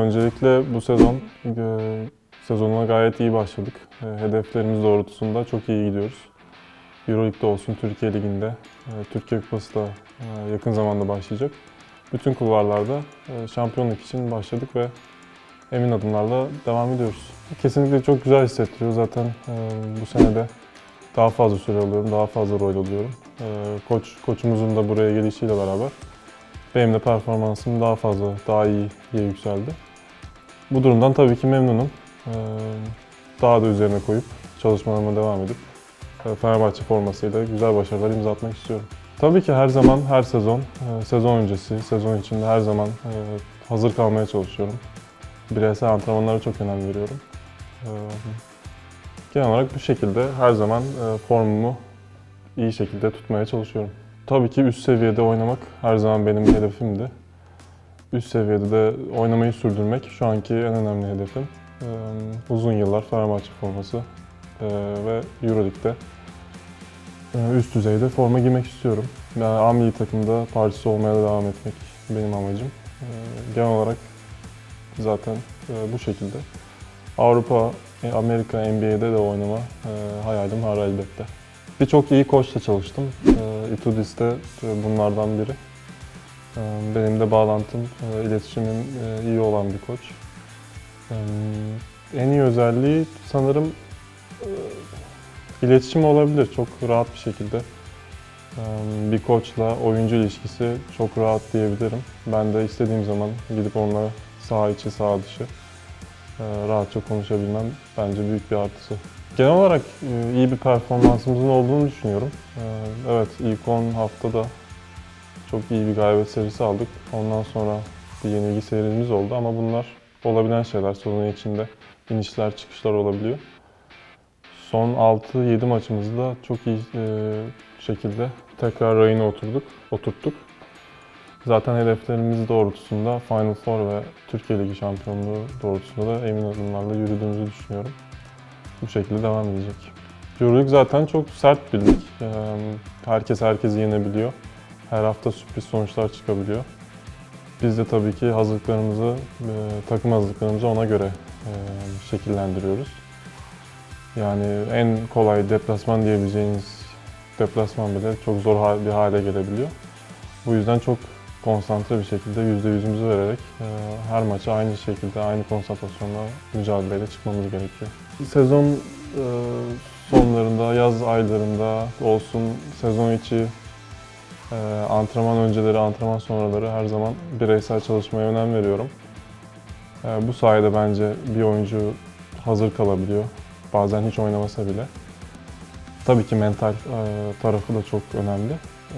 Öncelikle bu sezonuna gayet iyi başladık. Hedeflerimiz doğrultusunda çok iyi gidiyoruz. Euroleague'de olsun, Türkiye Ligi'nde, Türkiye Kupası da yakın zamanda başlayacak. Bütün kulvarlarda şampiyonluk için başladık ve emin adımlarla devam ediyoruz. Kesinlikle çok güzel hissettiriyor. Zaten bu sene de daha fazla süre alıyorum, daha fazla rol alıyorum. Koçumuzun da buraya gelişiyle beraber benim de performansım daha fazla, daha iyiye yükseldi. Bu durumdan tabii ki memnunum. Daha da üzerine koyup çalışmalarıma devam edip Fenerbahçe formasıyla güzel başarılar imza atmak istiyorum. Tabii ki her zaman, her sezon, sezon öncesi, sezon içinde her zaman hazır kalmaya çalışıyorum. Bireysel antrenmanlara çok önem veriyorum. Genel olarak bu şekilde her zaman formumu iyi şekilde tutmaya çalışıyorum. Tabii ki üst seviyede oynamak her zaman benim hedefimdi. Üst seviyede de oynamayı sürdürmek şu anki en önemli hedefim. Uzun yıllar Fenerbahçe forması ve Euroleague'de üst düzeyde forma giymek istiyorum. Yani A milli takımda parçası olmaya da devam etmek benim amacım. Genel olarak zaten bu şekilde. Avrupa, Amerika, NBA'de de oynama hayalim var elbette. Birçok iyi koçla çalıştım. Itudis de bunlardan biri. Benim de bağlantım, iletişimim iyi olan bir koç. En iyi özelliği sanırım iletişim olabilir. Çok rahat bir şekilde bir koçla oyuncu ilişkisi çok rahat diyebilirim. Ben de istediğim zaman gidip onunla saha içi, saha dışı rahatça konuşabilmem bence büyük bir artısı. Genel olarak iyi bir performansımızın olduğunu düşünüyorum. Evet, ilk 10 haftada çok iyi bir galibiyet serisi aldık. Ondan sonra bir yenilgi serimiz oldu ama bunlar olabilen şeyler. Sezon içinde inişler çıkışlar olabiliyor. Son 6-7 maçımızda çok iyi şekilde tekrar rayına oturttuk. Zaten hedeflerimiz doğrultusunda Final Four ve Türkiye Ligi şampiyonluğu doğrultusunda da emin adımlarla yürüdüğümüzü düşünüyorum. Bu şekilde devam edecek. Euroleague zaten çok sert bir lig. Herkes herkesi yenebiliyor. Her hafta sürpriz sonuçlar çıkabiliyor. Biz de tabii ki takım hazırlıklarımızı ona göre şekillendiriyoruz. Yani en kolay deplasman diyebileceğiniz deplasman bile çok zor bir hale gelebiliyor. Bu yüzden çok konsantre bir şekilde %100'ümüzü vererek her maça aynı şekilde, aynı konsantrasyonla mücadeleyle çıkmamız gerekiyor. Sezon sonlarında, yaz aylarında olsun, sezon içi antrenman önceleri, antrenman sonraları her zaman bireysel çalışmaya önem veriyorum. Bu sayede bence bir oyuncu hazır kalabiliyor. Bazen hiç oynamasa bile. Tabii ki mental tarafı da çok önemli.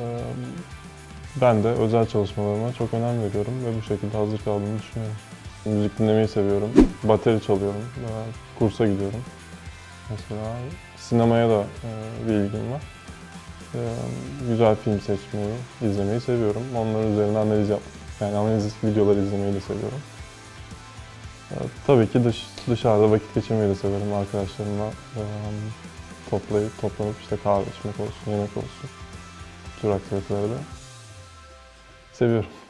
Ben de özel çalışmalarıma çok önem veriyorum ve bu şekilde hazır kaldığımı düşünüyorum. Müzik dinlemeyi seviyorum, bateri çalıyorum, kursa gidiyorum. Mesela sinemaya da bir ilgim var. Güzel film seçmeyi, izlemeyi seviyorum. Onların üzerine analiz videoları izlemeyi de seviyorum. Tabii ki dışarıda vakit geçirmeyi de severim arkadaşlarımla. Toplanıp işte kahve içmek olsun, yemek olsun. Bu tür aktiviteleri de seviyorum.